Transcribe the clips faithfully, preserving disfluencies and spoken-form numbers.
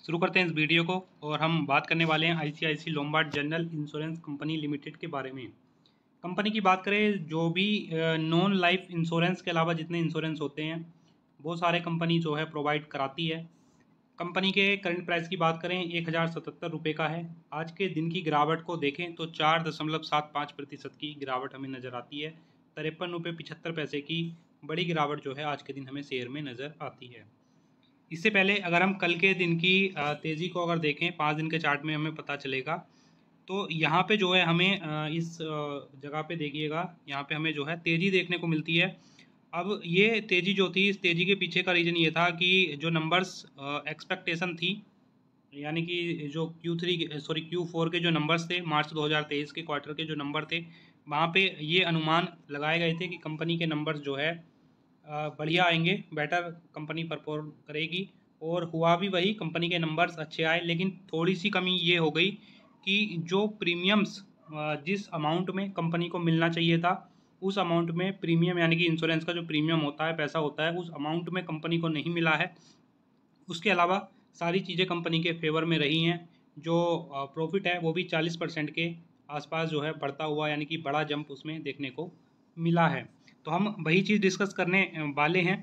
शुरू करते हैं इस वीडियो को और हम बात करने वाले हैं ICICI Lombard general insurance company limited के बारे में। कंपनी की बात करें, जो भी नॉन लाइफ इंश्योरेंस के अलावा जितने इंश्योरेंस होते हैं वो सारे कंपनी जो है प्रोवाइड कराती है। कंपनी के करंट प्राइस की बात करें, एक हज़ार सतहत्तर रुपये का है। आज के दिन की गिरावट को देखें तो चार दशमलव सात पाँच प्रतिशत की गिरावट हमें नज़र आती है। तिरपन रुपये पिछहत्तर पैसे की बड़ी गिरावट जो है आज के दिन हमें शेयर में नज़र आती है। इससे पहले अगर हम कल के दिन की तेज़ी को अगर देखें, पाँच दिन के चार्ट में हमें पता चलेगा। तो यहाँ पे जो है हमें इस जगह पे देखिएगा, यहाँ पे हमें जो है तेज़ी देखने को मिलती है। अब ये तेज़ी जो थी, इस तेज़ी के पीछे का रीज़न ये था कि जो नंबर्स एक्सपेक्टेशन थी, यानी कि जो Q three sorry Q four के जो नंबर्स थे, मार्च दो हज़ार तेईस के क्वार्टर के जो नंबर थे, वहाँ पे ये अनुमान लगाए गए थे कि कंपनी के नंबर्स जो है बढ़िया आएंगे, बेटर कंपनी परफॉर्म करेगी। और हुआ भी वही, कंपनी के नंबर्स अच्छे आए। लेकिन थोड़ी सी कमी ये हो गई कि जो प्रीमियम्स जिस अमाउंट में कंपनी को मिलना चाहिए था, उस अमाउंट में प्रीमियम यानी कि इंश्योरेंस का जो प्रीमियम होता है, पैसा होता है, उस अमाउंट में कंपनी को नहीं मिला है। उसके अलावा सारी चीज़ें कंपनी के फेवर में रही हैं। जो प्रॉफिट है वो भी चालीस परसेंट के आसपास जो है बढ़ता हुआ, यानी कि बड़ा जंप उसमें देखने को मिला है। तो हम वही चीज़ डिस्कस करने वाले हैं।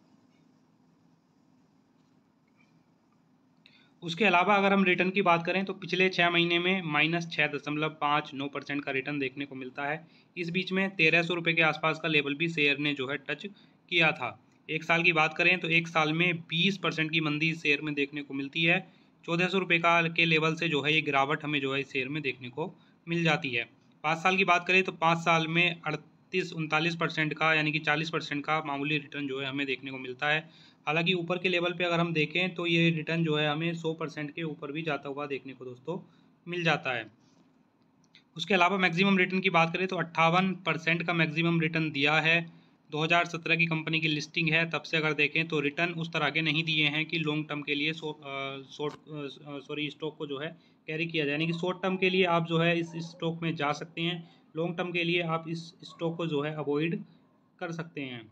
उसके अलावा अगर हम रिटर्न की बात करें तो पिछले छः महीने में माइनस छः दशमलव पाँच नौ परसेंट का रिटर्न देखने को मिलता है। इस बीच में तेरह सौ रुपये के आसपास का लेवल भी शेयर ने जो है टच किया था। एक साल की बात करें तो एक साल में बीस परसेंट की मंदी शेयर में देखने को मिलती है। चौदह सौ रुपये का के लेवल से जो है ये गिरावट हमें जो है शेयर में देखने को मिल जाती है। पाँच साल की बात करें तो पाँच साल में अड़तीस उनतालीस परसेंट का, यानी कि चालीस परसेंट का मामूली रिटर्न जो है हमें देखने को मिलता है। हालांकि ऊपर के लेवल पे अगर हम देखें तो ये रिटर्न जो है हमें सौ परसेंट के ऊपर भी जाता हुआ देखने को दोस्तों मिल जाता है। उसके अलावा मैक्सिमम रिटर्न की बात करें तो अट्ठावन परसेंट का मैक्सिमम रिटर्न दिया है। दो हज़ार सत्रह की कंपनी की लिस्टिंग है, तब से अगर देखें तो रिटर्न उस तरह के नहीं दिए हैं कि लॉन्ग टर्म के लिए शॉर्ट सॉरी स्टॉक को जो है कैरी किया जाए। यानी कि शॉर्ट टर्म के लिए आप जो है इस स्टॉक में जा सकते हैं, लॉन्ग टर्म के लिए आप इस स्टॉक को जो है अवॉइड कर सकते हैं।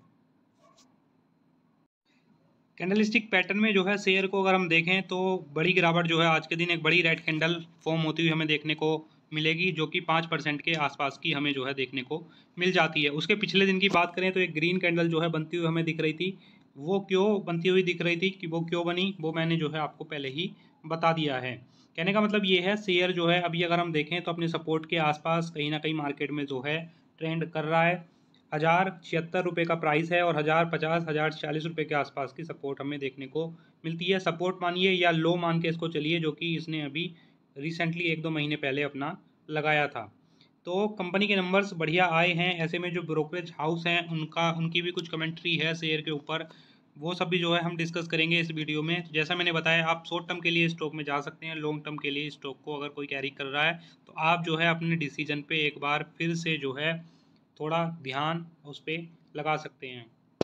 कैंडलस्टिक पैटर्न में जो है शेयर को अगर हम देखें तो बड़ी गिरावट जो है आज के दिन एक बड़ी रेड कैंडल फॉर्म होती हुई हमें देखने को मिलेगी, जो कि पाँच परसेंट के आसपास की हमें जो है देखने को मिल जाती है। उसके पिछले दिन की बात करें तो एक ग्रीन कैंडल जो है बनती हुई हमें दिख रही थी। वो क्यों बनती हुई दिख रही थी, कि वो क्यों बनी, वो मैंने जो है आपको पहले ही बता दिया है। कहने का मतलब ये है, शेयर जो है अभी अगर हम देखें तो अपने सपोर्ट के आसपास कहीं ना कहीं मार्केट में जो है ट्रेंड कर रहा है। हज़ार छिहत्तर रुपये का प्राइस है और हज़ार पचास हज़ार चालीस रुपये के आसपास की सपोर्ट हमें देखने को मिलती है। सपोर्ट मानिए या लो मान के इसको चलिए, जो कि इसने अभी रिसेंटली एक दो महीने पहले अपना लगाया था। तो कंपनी के नंबर्स बढ़िया आए हैं। ऐसे में जो ब्रोकरेज हाउस हैं उनका उनकी भी कुछ कमेंट्री है शेयर के ऊपर, वो सब भी जो है हम डिस्कस करेंगे इस वीडियो में। जैसा मैंने बताया, आप शॉर्ट टर्म के लिए स्टॉक में जा सकते हैं, लॉन्ग टर्म के लिए स्टॉक को अगर कोई कैरी कर रहा है तो आप जो है अपने डिसीजन पे एक बार फिर से जो है थोड़ा ध्यान उस पर लगा सकते हैं।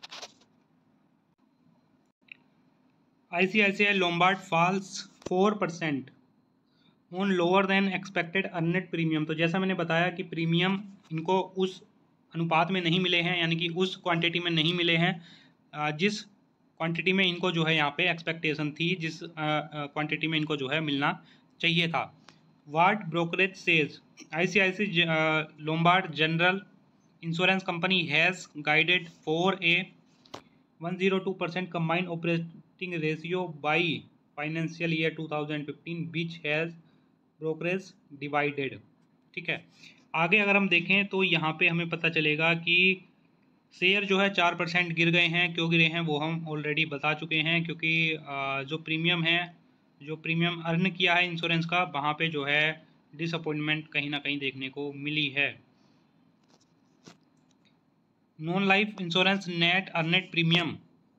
ICICI Lombard falls four percent on lower than expected earned premium. तो जैसा मैंने बताया कि प्रीमियम इनको उस अनुपात में नहीं मिले हैं, यानी कि उस क्वांटिटी में नहीं मिले हैं जिस क्वांटिटी में इनको जो है यहाँ पे एक्सपेक्टेशन थी, जिस क्वांटिटी में इनको जो है मिलना चाहिए था। What brokerage says ICICI Lombard general Insurance company has guided for a one hundred two percent combined operating ratio by financial year two thousand fifteen, which has brokerage divided। ठीक है, आगे अगर हम देखें तो यहाँ पे हमें पता चलेगा कि शेयर जो है चार परसेंट गिर गए हैं। क्यों गिरे हैं वो हम ऑलरेडी बता चुके हैं, क्योंकि जो प्रीमियम है, जो प्रीमियम अर्न किया है इंश्योरेंस का, वहाँ पे जो है डिसअपॉइंटमेंट कहीं ना कहीं देखने को मिली है। Non life insurance net earned premium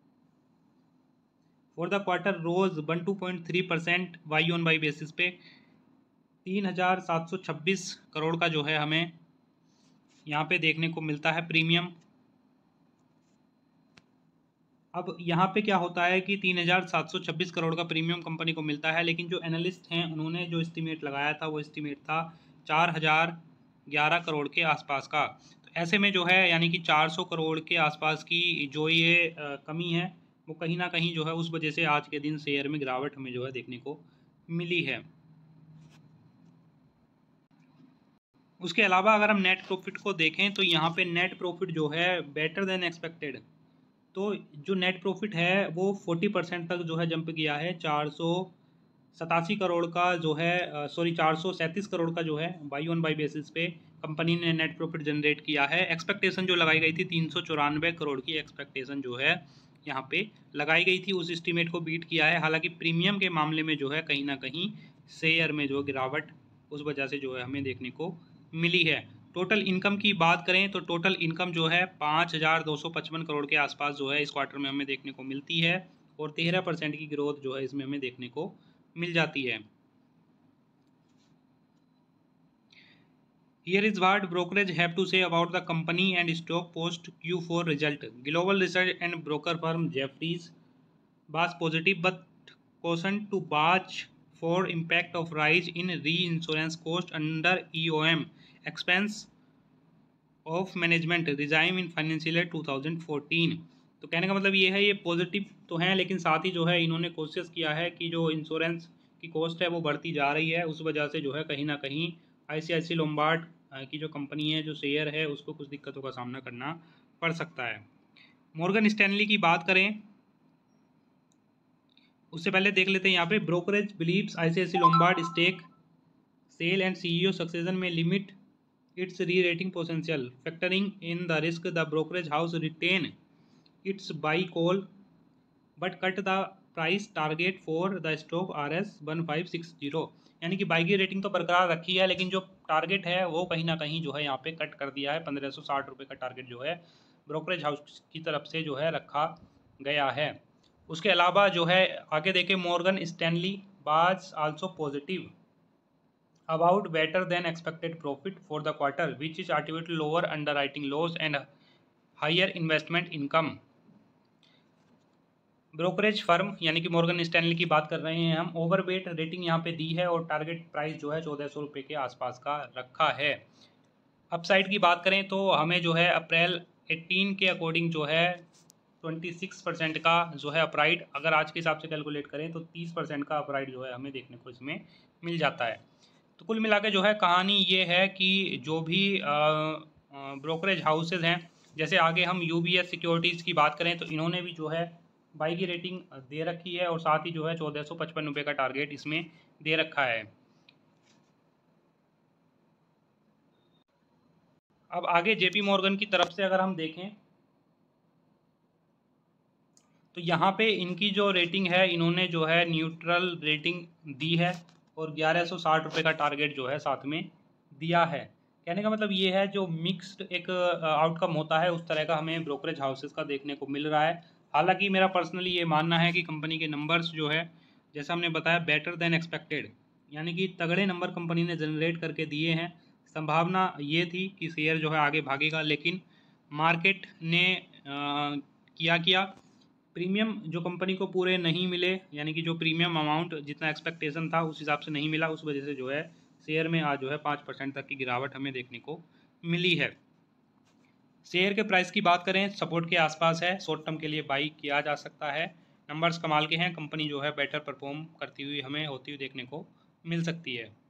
for the quarter rose one two point three percent Y on Y basis पे तीन हजार सात सौ छब्बीस करोड़ का जो है हमें यहाँ पे देखने को मिलता है प्रीमियम। अब यहाँ पे क्या होता है कि तीन हजार सात सौ छब्बीस करोड़ का प्रीमियम कंपनी को मिलता है, लेकिन जो एनालिस्ट हैं उन्होंने जो एस्टीमेट लगाया था वो एस्टीमेट था चार हजार ग्यारह करोड़ के आसपास का। ऐसे में जो है यानी कि चार सौ करोड़ के आसपास की जो ये आ, कमी है वो कहीं ना कहीं जो है उस वजह से आज के दिन शेयर में गिरावट हमें जो है देखने को मिली है। उसके अलावा अगर हम नेट प्रॉफिट को देखें तो यहाँ पे नेट प्रॉफिट जो है बेटर देन एक्सपेक्टेड, तो जो नेट प्रॉफिट है वो चालीस परसेंट तक जो है जंप किया है। चार सौ सतासी करोड़ का जो है, सॉरी चार सौ सैंतीस करोड़ का जो है बाई ऑन बाई बेसिस पे कंपनी ने नेट प्रॉफिट जनरेट किया है। एक्सपेक्टेशन जो लगाई गई थी तीन सौ चौरानवे करोड़ की एक्सपेक्टेशन जो है यहाँ पे लगाई गई थी, उस एस्टीमेट को बीट किया है। हालांकि प्रीमियम के मामले में जो है कहीं ना कहीं शेयर में जो गिरावट उस वजह से जो है हमें देखने को मिली है। टोटल इनकम की बात करें तो टोटल इनकम जो है पाँच हज़ार दो सौ पचपन करोड़ के आसपास जो है इस क्वार्टर में हमें देखने को मिलती है, और तेरह परसेंट की ग्रोथ जो है इसमें हमें देखने को मिल जाती है। Here is what brokerage have to say about the company and stock post Q four result. Global research and broker firm Jefferies was positive but cautioned to watch for impact of rise in reinsurance cost under E O M expense of management regime in financial year twenty fourteen। तो कहने का मतलब ये है, ये positive तो हैं लेकिन साथ ही जो है इन्होंने कोशिश किया है कि जो इंश्योरेंस की कॉस्ट है वो बढ़ती जा रही है, उस वजह से जो है कहीं ना कहीं आईसीआईसी लोम्बार्ड की जो कंपनी है, जो शेयर है, उसको कुछ दिक्कतों का सामना करना पड़ सकता है। मॉर्गन स्टैनली की बात करें उससे पहले देख लेते हैं यहाँ पे, brokerage believes ICICI Lombard stake sale and CEO succession में limit its re-rating potential. Factoring in the risk, the brokerage house retain its buy call but cut the price target for the stock R S fifteen sixty। यानी कि by की rating तो बरकरार रखी है लेकिन जो टारगेट है वो कहीं ना कहीं जो है यहाँ पे कट कर दिया है। पंद्रह सौ साठ रुपये का टारगेट जो है ब्रोकरेज हाउस की तरफ से जो है रखा गया है। उसके अलावा जो है आगे देखें, Morgan Stanley was also positive about better than expected profit for the quarter which is attributed to lower underwriting loss and higher investment income। Brokerage firm यानी कि मॉर्गन स्टैनली की बात कर रहे हैं हम, ओवरवेट रेटिंग यहाँ पे दी है और टारगेट प्राइस जो है चौदह सौ रुपये के आसपास का रखा है। अपसाइड की बात करें तो हमें जो है अप्रैल अठारह के अकॉर्डिंग जो है छब्बीस परसेंट का जो है अपराइड, अगर आज के हिसाब से कैलकुलेट करें तो तीस परसेंट का अपराइड जो है हमें देखने को इसमें मिल जाता है। तो कुल मिला के जो है कहानी ये है कि जो भी ब्रोकरेज हाउसेज हैं, जैसे आगे हम यूबीएस सिक्योरिटीज़ की बात करें तो इन्होंने भी जो है बाई की रेटिंग दे रखी है और साथ ही जो है चौदह सौ पचपन रुपये का टारगेट इसमें दे रखा है। अब आगे जेपी मॉर्गन की तरफ से अगर हम देखें तो यहाँ पे इनकी जो रेटिंग है इन्होंने जो है न्यूट्रल रेटिंग दी है और ग्यारह सौ साठ रुपये का टारगेट जो है साथ में दिया है। कहने का मतलब ये है जो मिक्स्ड एक आउटकम होता है उस तरह का हमें ब्रोकरेज हाउसेस का देखने को मिल रहा है। हालांकि मेरा पर्सनली ये मानना है कि कंपनी के नंबर्स जो है जैसा हमने बताया बेटर देन एक्सपेक्टेड, यानी कि तगड़े नंबर कंपनी ने जनरेट करके दिए हैं। संभावना ये थी कि शेयर जो है आगे भागेगा, लेकिन मार्केट ने आ, किया किया प्रीमियम जो कंपनी को पूरे नहीं मिले, यानी कि जो प्रीमियम अमाउंट जितना एक्सपेक्टेशन था उस हिसाब से नहीं मिला, उस वजह से जो है शेयर में आज जो है पाँच परसेंट तक की गिरावट हमें देखने को मिली है। शेयर के प्राइस की बात करें सपोर्ट के आसपास है, शॉर्ट टर्म के लिए बाई किया जा सकता है। नंबर्स कमाल के हैं, कंपनी जो है बेटर परफॉर्म करती हुई हमें होती हुई देखने को मिल सकती है।